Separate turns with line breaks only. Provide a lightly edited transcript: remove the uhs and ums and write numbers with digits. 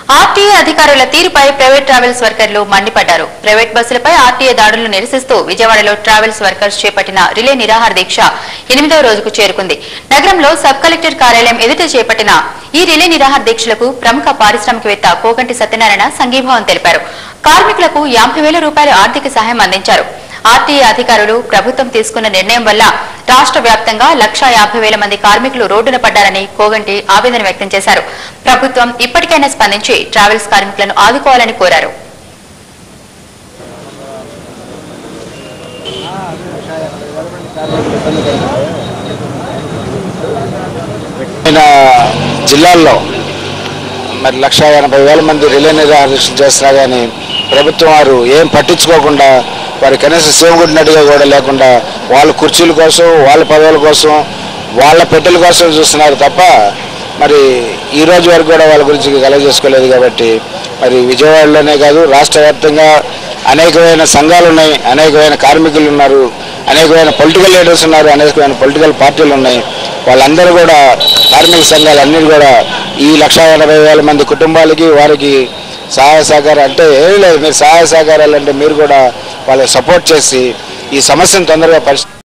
RTA అధికారుల తీరుపై private travels వర్కర్లు మండిపడ్డారు. ప్రైవేట్ బస్సులపై ఆర్టీఏ దాడులను నిరసిస్తూ విజయవాడలో ట్రావెల్స్ వర్కర్స్ చేపట్టిన రిలే నిరాహార దీక్ష 8వ రోజుకు చేరుకుంది. నగరంలో సబ్ కలెక్టర్ కార్యాలయం ఎదుట చేపట్టిన ఈ రిలే నిరాహార దీక్షలకు ప్రముఖ పారిశ్రామికవేత్త కోగంటి సత్యనారాయణ సంఘీభావం తెలిపారు. కార్మికులకు 50,000 రూపాయల ఆర్థిక సహాయం అందించారు. ఆర్టీఏ అధికారులు ప్రభుత్వం తీసుకున్న నిర్ణయం వల్ల రాష్ట్ర వ్యాప్తంగా 1,50,000 మంది కార్మికులు రోడ్డున పడ్డారని కోగంటి ఆవేదన వ్యక్తం చేశారు. ప్రభుత్వం ఇప్పటికైనా స్పందించి ట్రావెల్స్ కార్మికులను ఆదుకోవాలని కోరారు.
జిల్లాల్లో మరి 1,80,000 మంది రిలే నిరాహార దీక్షలు చేస్తున్నారు కానీ ప్రభుత్వం వారు ఏం పట్టించుకోకుండా వారి కనీసం సేవకుడినట్టుగా కూడా లేకుండా వాళ్ళ కుర్చీల కోసం, వాళ్ళ పదవుల కోసం, వాళ్ళ పెట్టెల కోసం చూస్తున్నారు తప్ప మరి ఈ రోజు వరకు కూడా వాళ్ళ గురించి కలగజేసుకోలేదు. కాబట్టి మరి విజయవాడలోనే కాదు రాష్ట్ర వ్యాప్తంగా అనేకమైన సంఘాలు ఉన్నాయి, అనేకమైన కార్మికులు ఉన్నారు, అనేకమైన పొలిటికల్ లీడర్స్ ఉన్నారు, అనేకమైన పొలిటికల్ పార్టీలు ఉన్నాయి. వాళ్ళందరూ కూడా కార్మిక సంఘాలన్నీ కూడా ఈ 1,80,000 మంది కుటుంబాలకి వారికి సహాయ సహకారం అంటే ఏం లేదు. మీరు సహాయ సహకారాలు అంటే మీరు కూడా వాళ్ళకి సపోర్ట్ చేసి ఈ సమస్యను తొందరగా